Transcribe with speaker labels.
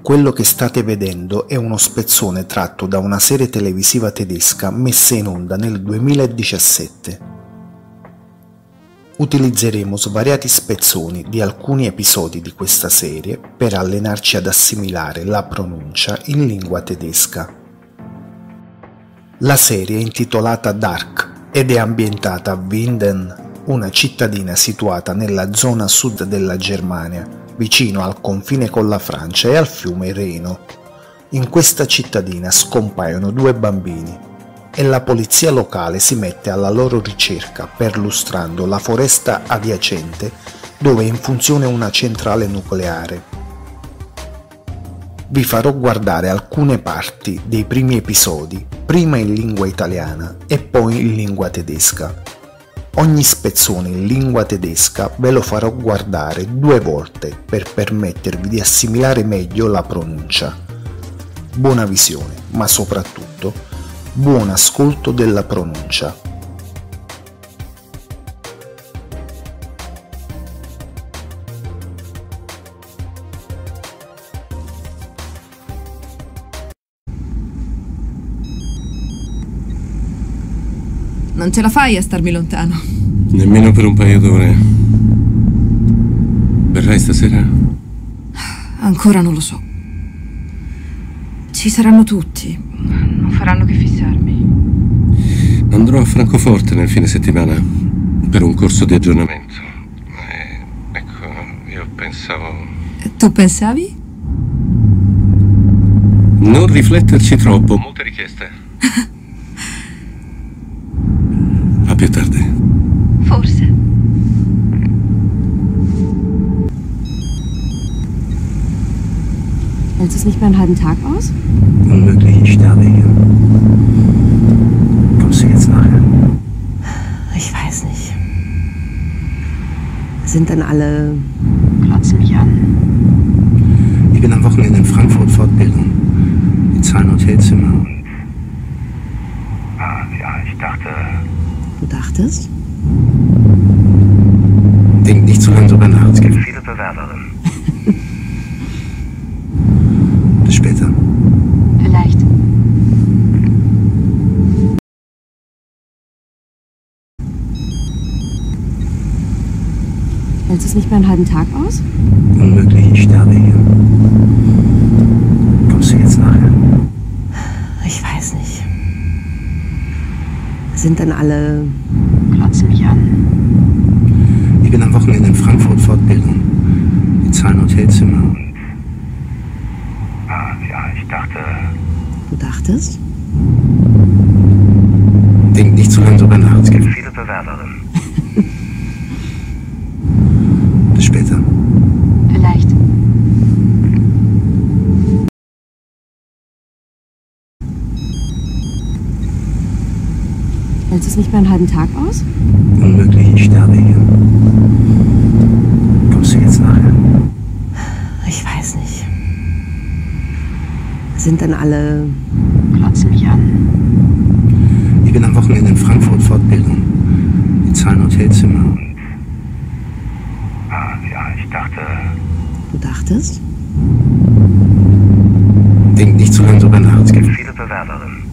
Speaker 1: Quello che state vedendo è uno spezzone tratto da una serie televisiva tedesca messa in onda nel 2017. Utilizzeremo svariati spezzoni di alcuni episodi di questa serie per allenarci ad assimilare la pronuncia in lingua tedesca. La serie è intitolata Dark ed è ambientata a Winden, una cittadina situata nella zona sud della Germania, vicino al confine con la Francia e al fiume Reno. In questa cittadina scompaiono due bambini e la polizia locale si mette alla loro ricerca perlustrando la foresta adiacente dove è in funzione una centrale nucleare. Vi farò guardare alcune parti dei primi episodi, prima in lingua italiana e poi in lingua tedesca. Ogni spezzone in lingua tedesca ve lo farò guardare 2 volte per permettervi di assimilare meglio la pronuncia. Buona visione, ma soprattutto buon ascolto della pronuncia.
Speaker 2: Non ce la fai a starmi lontano?
Speaker 3: Nemmeno per un paio d'ore. Verrai stasera?
Speaker 2: Ancora non lo so. Ci saranno tutti. Non faranno che fissarmi.
Speaker 3: Andrò a Francoforte nel fine settimana per un corso di aggiornamento. Ecco, io pensavo...
Speaker 2: Tu pensavi?
Speaker 3: Non rifletterci troppo, molte richieste. A più tardi.
Speaker 2: Forse.
Speaker 4: Hältst du es nicht mal einen halben Tag aus?
Speaker 5: Unmöglich, ich sterbe hier. Kommst du jetzt nachher?
Speaker 4: Ich weiß nicht. Sind dann alle...
Speaker 5: Glotzen mich an. Ich bin am Wochenende in Frankfurt Fortbildung. Die zahlen Hotelzimmer. Ja, ich dachte...
Speaker 4: Du dachtest?
Speaker 5: Denk nicht zu lange drüber nach. Es gibt viele Bewerberinnen. Bis später.
Speaker 4: Vielleicht. Hältst du es nicht mal einen halben Tag aus?
Speaker 5: Unmöglich, ich sterbe hier. Kommst du jetzt nachher?
Speaker 4: Ich weiß nicht. Sind dann alle...
Speaker 5: Glotzen mich an. Ich bin am Wochenende in Frankfurt Fortbildung. Die zahlen Hotelzimmer. Ja, ich dachte...
Speaker 4: Du dachtest?
Speaker 5: Denk nicht zu lange drüber nach. Es gibt viele Bewerberinnen. Bis später.
Speaker 4: Vielleicht. Hältst du es nicht mal einen halben Tag aus?
Speaker 5: Unmöglich, ich sterbe hier. Kommst du jetzt nachher?
Speaker 4: Ich weiß nicht. Sind dann alle...
Speaker 5: Glotzen mich an. Ich bin am Wochenende in Frankfurt Fortbildung. Die zahlen Hotelzimmer. Ja, ich dachte...
Speaker 4: Du dachtest?
Speaker 5: Denk nicht zu lange drüber nach. Es gibt viele Bewerberinnen.